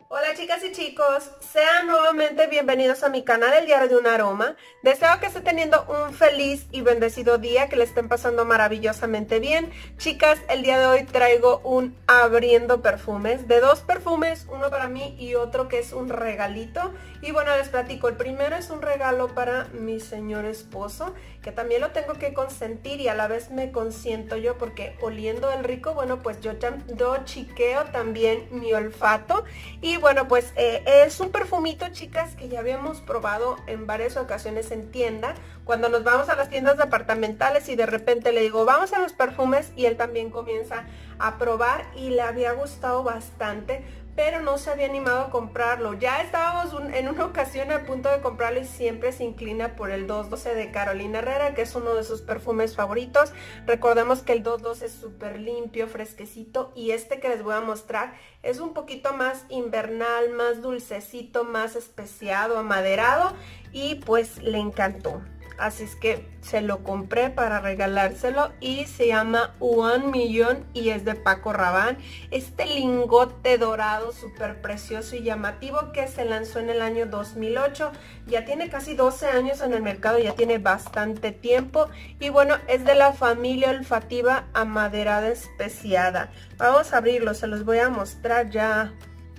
Hola chicas y chicos, sean nuevamente bienvenidos a mi canal El Diario de un Aroma. Deseo que estén teniendo un feliz y bendecido día, que le estén pasando maravillosamente bien. Chicas, el día de hoy traigo un abriendo perfumes, de dos perfumes, uno para mí y otro que es un regalito. Y bueno, les platico, el primero es un regalo para mi señor esposo, que también lo tengo que consentir y a la vez me consiento yo porque oliendo el rico, bueno, pues yo chiqueo también mi olfato. Y bueno, pues es un perfumito, chicas, que ya habíamos probado en varias ocasiones en tienda, cuando nos vamos a las tiendas departamentales y de repente le digo, vamos a los perfumes, y él también comienza a probar y le había gustado bastante, pero no se había animado a comprarlo. Ya estábamos en una ocasión a punto de comprarlo y siempre se inclina por el 212 de Carolina Herrera, que es uno de sus perfumes favoritos. Recordemos que el 212 es súper limpio, fresquecito, y este que les voy a mostrar es un poquito más invernal, más dulcecito, más especiado, amaderado, y pues le encantó. Así es que se lo compré para regalárselo y se llama One Million y es de Paco Rabanne. Este lingote dorado súper precioso y llamativo que se lanzó en el año 2008. Ya tiene casi 12 años en el mercado, ya tiene bastante tiempo. Y bueno, es de la familia olfativa amaderada especiada. Vamos a abrirlo, se los voy a mostrar ya.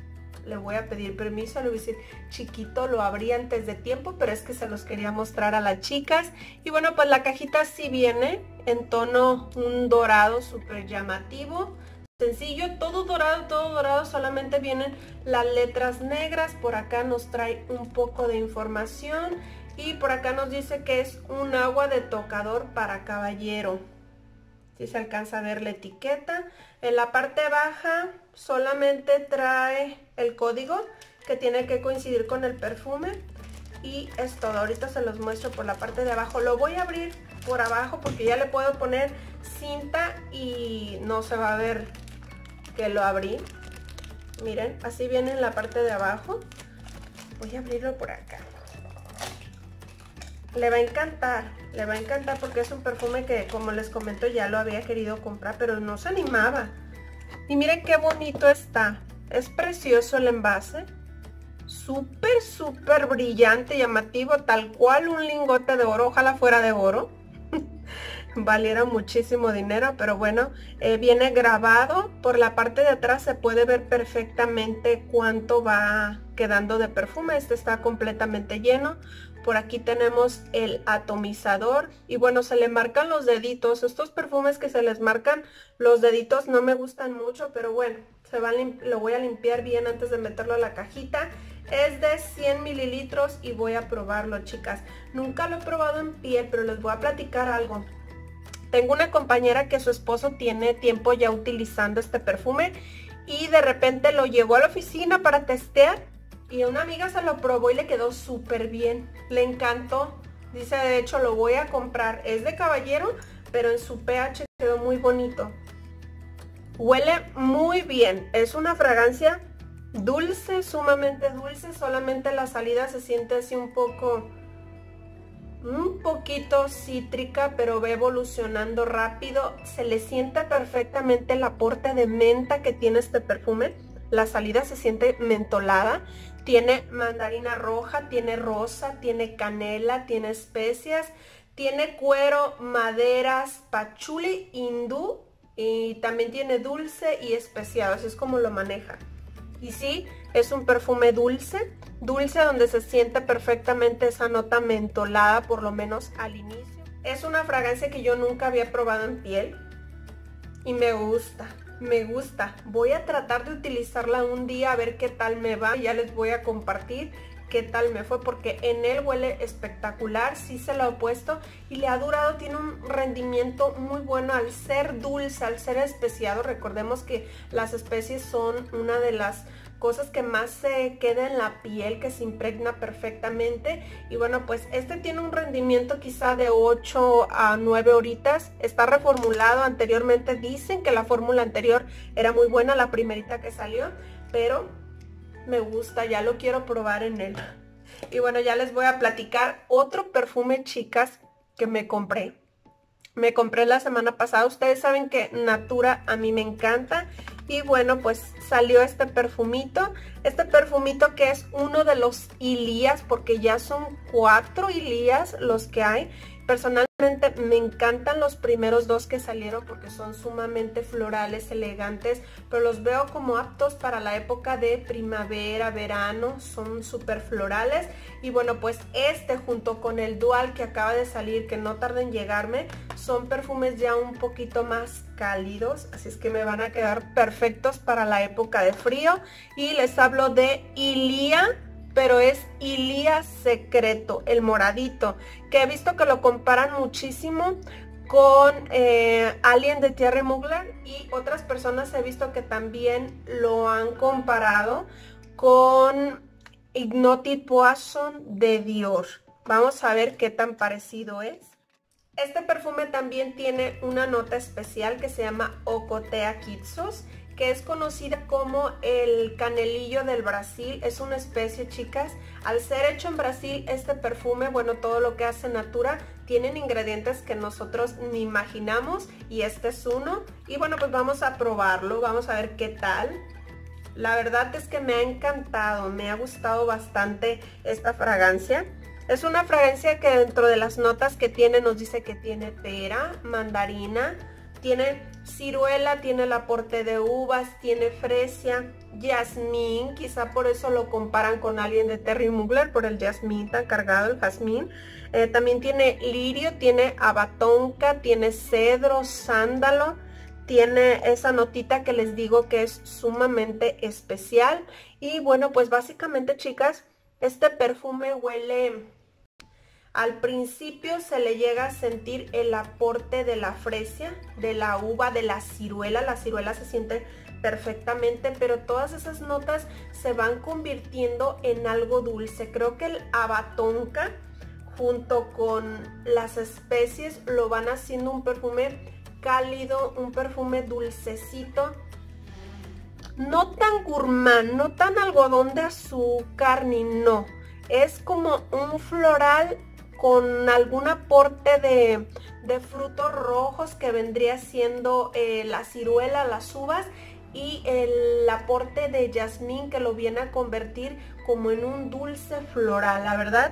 Le voy a pedir permiso, le voy a decir, chiquito, lo abrí antes de tiempo, pero es que se los quería mostrar a las chicas. Y bueno, pues la cajita sí viene en tono un dorado súper llamativo, sencillo, todo dorado, solamente vienen las letras negras. Por acá nos trae un poco de información y por acá nos dice que es un agua de tocador para caballero. Si se alcanza a ver la etiqueta. En la parte baja solamente trae el código que tiene que coincidir con el perfume y es todo. Ahorita se los muestro por la parte de abajo. Lo voy a abrir por abajo porque ya le puedo poner cinta y no se va a ver que lo abrí. Miren, así viene en la parte de abajo. Voy a abrirlo por acá. Le va a encantar porque es un perfume que, como les comento, ya lo había querido comprar, pero no se animaba. Y miren qué bonito está. Es precioso el envase. Súper brillante, llamativo, tal cual un lingote de oro. Ojalá fuera de oro. Valiera muchísimo dinero, pero bueno, viene grabado. Por la parte de atrás se puede ver perfectamente cuánto va quedando de perfume. Este está completamente lleno. Por aquí tenemos el atomizador y bueno, se le marcan los deditos. Estos perfumes que se les marcan los deditos no me gustan mucho, pero bueno, lo voy a limpiar bien antes de meterlo a la cajita. Es de 100 mililitros y voy a probarlo, chicas. Nunca lo he probado en piel, pero les voy a platicar algo. Tengo una compañera que su esposo tiene tiempo ya utilizando este perfume y de repente lo llevó a la oficina para testear y una amiga se lo probó y le quedó súper bien. Le encantó. Dice, de hecho, lo voy a comprar. Es de caballero, pero en su pH quedó muy bonito. Huele muy bien. Es una fragancia dulce, sumamente dulce. Solamente la salida se siente así un poquito cítrica, pero va evolucionando rápido. Se le siente perfectamente el aporte de menta que tiene este perfume. La salida se siente mentolada. Tiene mandarina roja, tiene rosa, tiene canela, tiene especias, tiene cuero, maderas, pachuli, hindú y también tiene dulce y especiado. Así es como lo maneja. Y sí, es un perfume dulce donde se siente perfectamente esa nota mentolada, por lo menos al inicio. Es una fragancia que yo nunca había probado en piel y me gusta. Voy a tratar de utilizarla un día a ver qué tal me va. Ya les voy a compartir qué tal me fue porque en él huele espectacular. Sí se lo he puesto y le ha durado. Tiene un rendimiento muy bueno al ser dulce, al ser especiado. Recordemos que las especies son una de las cosas que más se queda en la piel, que se impregna perfectamente. Y bueno, pues este tiene un rendimiento quizá de 8 a 9 horitas. Está reformulado. Anteriormente dicen que la fórmula anterior era muy buena, la primerita que salió, pero me gusta, ya lo quiero probar en él. Y bueno, ya les voy a platicar otro perfume, chicas, que me compré. Me compré la semana pasada. Ustedes saben que Natura a mí me encanta Y bueno, pues salió este perfumito que es uno de los Ilias, porque ya son 4 Ilias los que hay. Personalmente me encantan los primeros 2 que salieron porque son sumamente florales, elegantes, pero los veo como aptos para la época de primavera, verano, son súper florales. Y bueno, pues este junto con el Dual que acaba de salir, que no tarda en llegarme, son perfumes ya un poquito más cálidos, así es que me van a quedar perfectos para la época de frío. Y les hablo de Ilia, pero es Ilia Secreto, el moradito, que he visto que lo comparan muchísimo con Alien de Thierry Mugler, y otras personas he visto que también lo han comparado con Ignoted Poison de Dior. Vamos a ver qué tan parecido es. Este perfume también tiene una nota especial que se llama Ocotea Kitsos, que es conocida como el canelillo del Brasil. Es una especie, chicas. Al ser hecho en Brasil, este perfume, bueno, todo lo que hace Natura, tienen ingredientes que nosotros ni imaginamos, y este es uno. Y bueno, pues vamos a probarlo, vamos a ver qué tal. La verdad es que me ha encantado, me ha gustado bastante esta fragancia. Es una fragancia que dentro de las notas que tiene nos dice que tiene pera, mandarina, tiene ciruela, tiene el aporte de uvas, tiene fresia, jazmín, quizá por eso lo comparan con Alien de Thierry Mugler, por el jazmín tan cargado, el jazmín. También tiene lirio, tiene abatonca, tiene cedro, sándalo, tiene esa notita que les digo que es sumamente especial. Y bueno, pues básicamente, chicas, este perfume huele... Al principio se le llega a sentir el aporte de la fresia, de la uva, de la ciruela se siente perfectamente, pero todas esas notas se van convirtiendo en algo dulce. Creo que el abatonca junto con las especies lo van haciendo un perfume cálido, un perfume dulcecito, no tan gourmand, no tan algodón de azúcar ni no, es como un floral con algún aporte de frutos rojos que vendría siendo la ciruela, las uvas, y el aporte de jazmín que lo viene a convertir como en un dulce floral. La verdad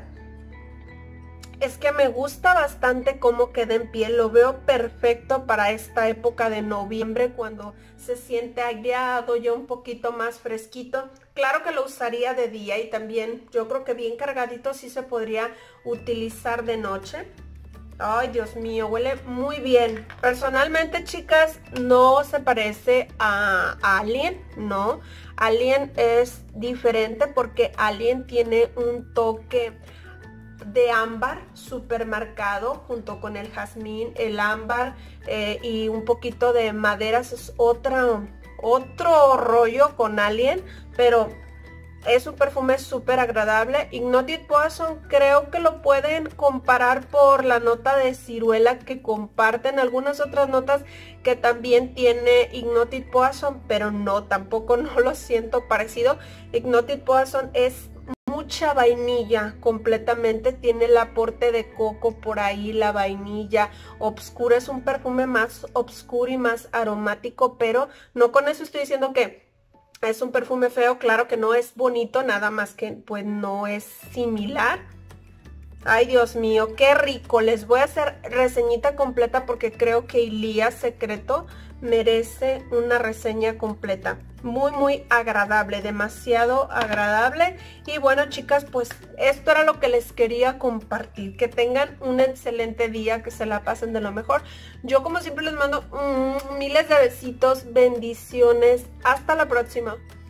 es que me gusta bastante cómo queda en piel, lo veo perfecto para esta época de noviembre cuando se siente agriado, ya un poquito más fresquito. Claro que lo usaría de día, y también yo creo que bien cargadito sí se podría utilizar de noche. Ay, Dios mío, huele muy bien. Personalmente, chicas, no se parece a Alien, no. Alien es diferente porque Alien tiene un toque de ámbar súper marcado junto con el jazmín, el ámbar y un poquito de maderas. Es otro rollo con Alien, pero es un perfume súper agradable. Ignoted Poison creo que lo pueden comparar por la nota de ciruela que comparten algunas otras notas que también tiene Ignoted Poison, pero no, tampoco no lo siento parecido. Ignoted Poison es mucha vainilla completamente, tiene el aporte de coco por ahí, la vainilla obscura, es un perfume más obscuro y más aromático, pero no con eso estoy diciendo que es un perfume feo. Claro que no es bonito, nada más que pues no es similar. Ay, Dios mío, qué rico. Les voy a hacer reseñita completa porque creo que Ilia Secreto merece una reseña completa. Muy, muy agradable, demasiado agradable. Y bueno, chicas, pues esto era lo que les quería compartir. Que tengan un excelente día, que se la pasen de lo mejor. Yo como siempre les mando miles de besitos, bendiciones. Hasta la próxima.